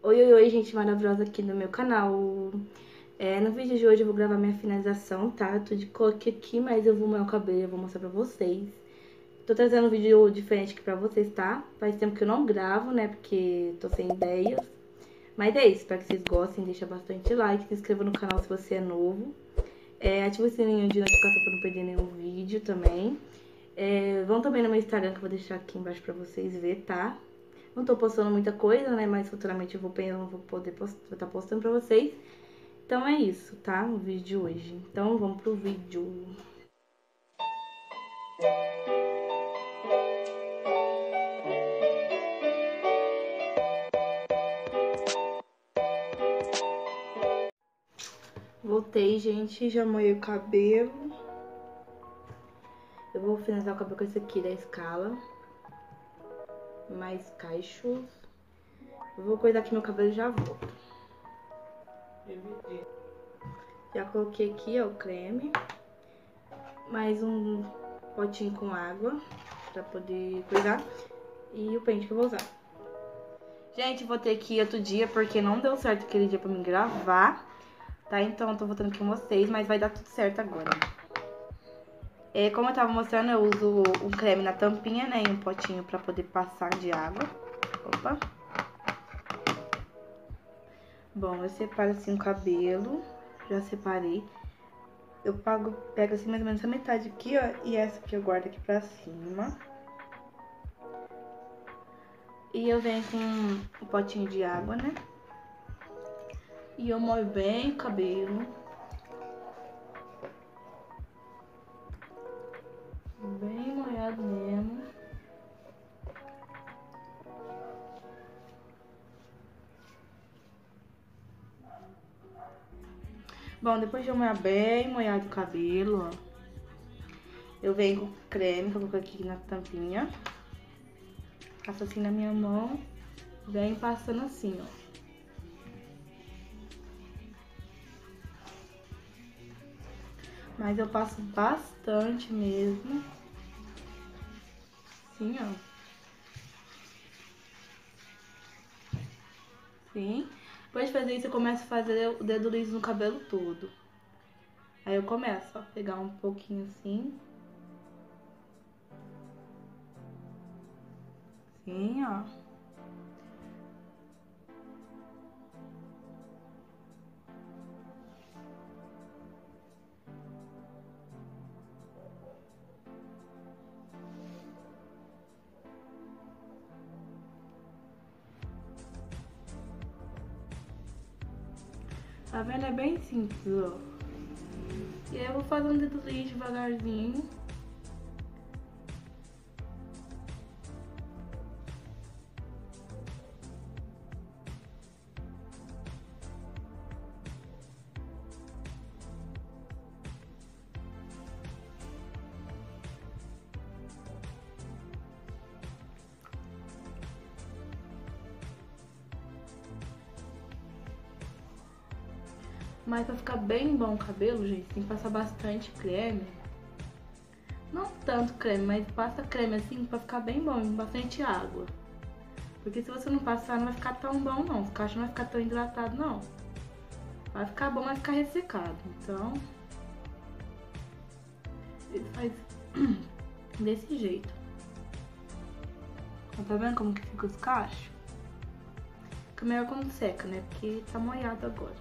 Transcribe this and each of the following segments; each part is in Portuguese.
Oi, oi, oi, gente maravilhosa aqui no meu canal. No vídeo de hoje eu vou gravar minha finalização, tá? Eu tô de coque aqui, mas eu vou molhar o cabelo e eu vou mostrar pra vocês. Tô trazendo um vídeo diferente aqui pra vocês, tá? Faz tempo que eu não gravo, né? Porque tô sem ideias. Mas é isso, espero que vocês gostem, deixa bastante like, se inscreva no canal se você é novo. Ativa o sininho de notificação pra não perder nenhum vídeo também. Vão também no meu Instagram que eu vou deixar aqui embaixo pra vocês verem, tá? Não tô postando muita coisa, né? Mas futuramente eu vou poder estar postando pra vocês. Então é isso, tá? O vídeo de hoje. Então vamos pro vídeo. Voltei, gente. Já molhei o cabelo. Eu vou finalizar o cabelo com esse aqui da Scala. Mais cachos. Eu vou cuidar aqui meu cabelo e já volto. Já coloquei aqui, ó, o creme. Mais um potinho com água pra poder cuidar. E o pente que eu vou usar. Gente, vou ter que ir outro dia porque não deu certo aquele dia pra mim gravar, tá? Então eu tô voltando com vocês, mas vai dar tudo certo agora. Como eu tava mostrando, eu uso um creme na tampinha, né? E um potinho pra poder passar de água. Opa! Bom, eu separo assim o cabelo. Já separei. Eu pego assim mais ou menos essa metade aqui, ó. E essa aqui eu guardo aqui pra cima. E eu venho com um potinho de água, né? E eu molho bem o cabelo. Bem molhado mesmo. Bom, depois de eu molhar bem molhado o cabelo, ó. Eu venho com creme que eu coloquei aqui na tampinha. Passo assim na minha mão. Venho passando assim, ó. Mas eu passo bastante mesmo. Assim, ó. Assim. Depois de fazer isso, eu começo a fazer o dedo liso no cabelo todo. Aí eu começo, ó, pegar um pouquinho assim. Assim, ó. Tá vendo? É bem simples, ó. E aí eu vou fazendo dedo liso devagarzinho. Mas pra ficar bem bom o cabelo, gente, tem que passar bastante creme. Não tanto creme, mas passa creme assim pra ficar bem bom, bastante água. Porque se você não passar, não vai ficar tão bom não. O cacho não vai ficar tão hidratado não. Vai ficar bom, vai ficar ressecado. Então, ele faz desse jeito. Tá vendo como que fica os cachos? Fica melhor quando seca, né? Porque tá molhado agora.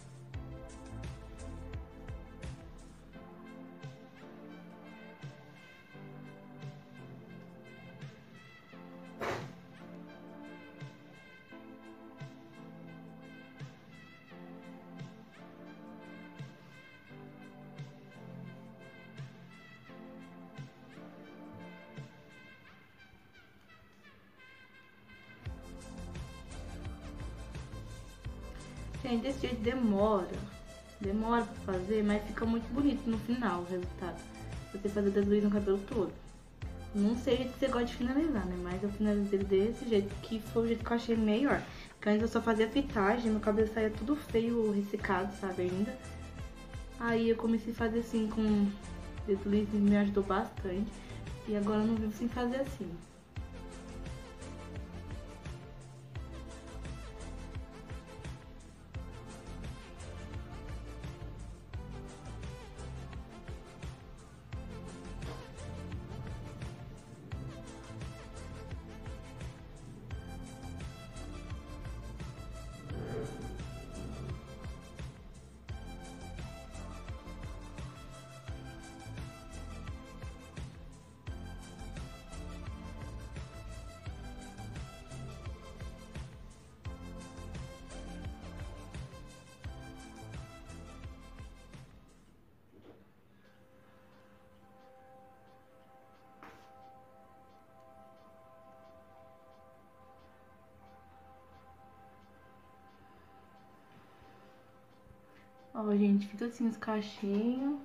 Gente, desse jeito demora pra fazer, mas fica muito bonito no final o resultado. Você fazer dedo liso no cabelo todo. Não sei o jeito que você gosta de finalizar, né? Mas eu finalizei desse jeito, que foi o jeito que eu achei melhor. Porque antes eu só fazia fitagem, meu cabelo saía tudo feio, ressecado, sabe, ainda. Aí eu comecei a fazer assim com dedo liso e me ajudou bastante. E agora eu não vivo sem fazer assim. Ó, gente, fica assim os cachinhos.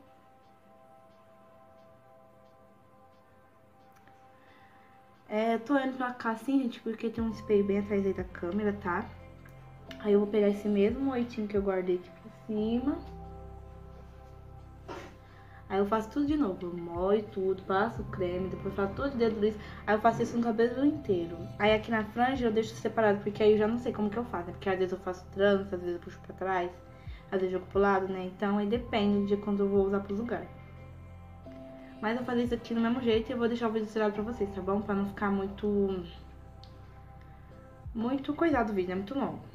Tô indo pra cá assim, gente, porque tem um espelho bem atrás aí da câmera, tá? Aí eu vou pegar esse mesmo oitinho que eu guardei aqui por cima. Aí eu faço tudo de novo, eu molho tudo, passo o creme, depois faço todo o dedo liso. Aí eu faço isso no cabelo inteiro. Aí aqui na franja eu deixo separado, porque aí eu já não sei como que eu faço, né? Porque às vezes eu faço trança, às vezes eu puxo pra trás, às vezes eu jogo pro lado, né? Então aí depende de quando eu vou usar pro lugar. Mas eu vou fazer isso aqui do mesmo jeito e eu vou deixar o vídeo estrelado pra vocês, tá bom? Pra não ficar muito coisado o vídeo, né? Muito longo.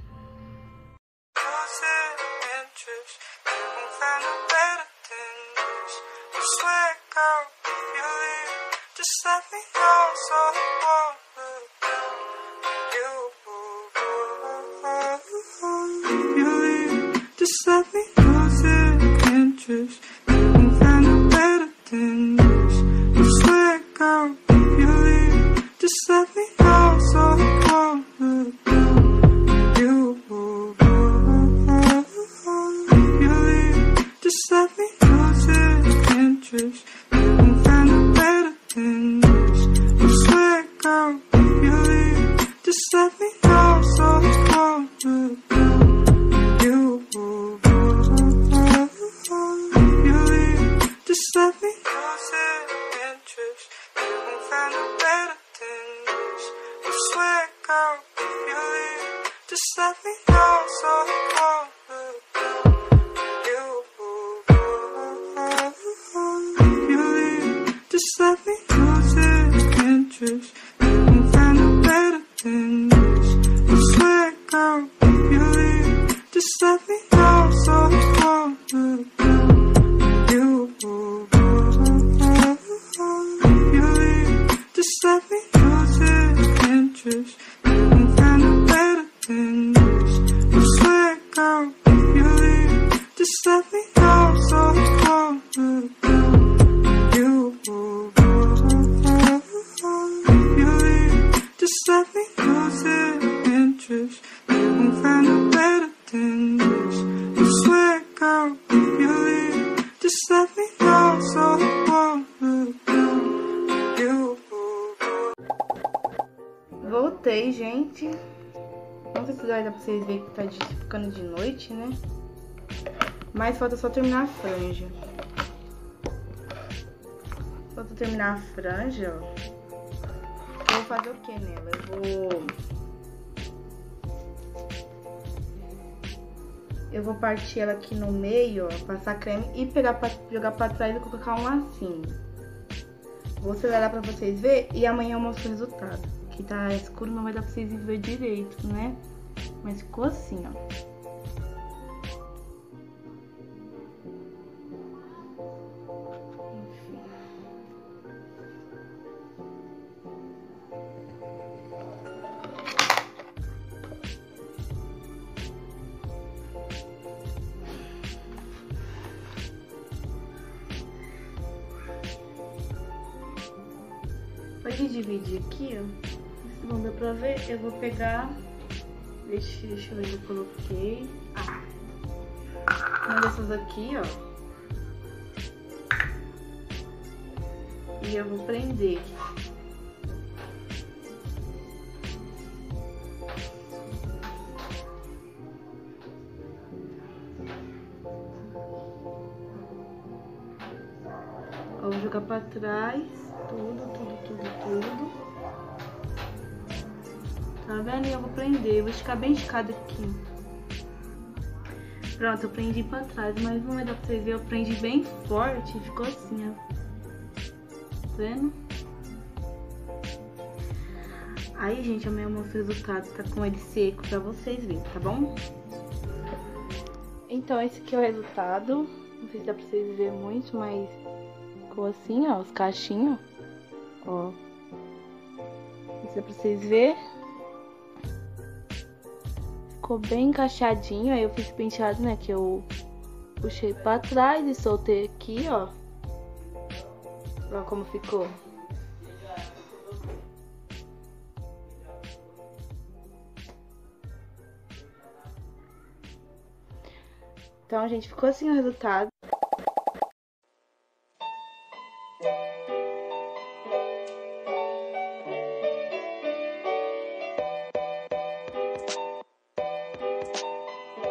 Voltei, gente. Não sei se vai dar pra vocês verem que tá ficando de noite, né? Mas falta só terminar a franja. Falta terminar a franja, ó. Eu vou fazer o que nela? Eu vou partir ela aqui no meio, ó, passar creme e jogar pra trás e colocar um lacinho. Vou acelerar pra vocês verem e amanhã eu mostro o resultado. Aqui tá escuro, não vai dar pra vocês ver direito, né? Mas ficou assim, ó. Pra dividir aqui, ó, se não dá pra ver, eu vou pegar, deixa eu ver, eu coloquei, uma dessas aqui, ó, e eu vou prender. Eu vou jogar pra trás, tudo. Tá vendo? E eu vou prender, eu vou esticar bem esticado aqui. Pronto, eu prendi pra trás, mas não vai dar pra vocês verem, eu prendi bem forte e ficou assim, ó. Tá vendo? Aí, gente, amanhã eu mostro o resultado, tá com ele seco pra vocês verem, tá bom? Então, esse aqui é o resultado. Não sei se dá pra vocês verem muito, mas ficou assim, ó, os cachinhos. Ó. Não sei se dá pra vocês verem. Ficou bem encaixadinho, aí eu fiz penteado, né, que eu puxei pra trás e soltei aqui, ó. Olha como ficou. Então, gente, ficou assim o resultado.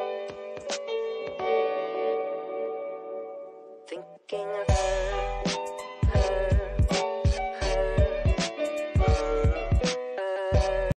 Thinking of her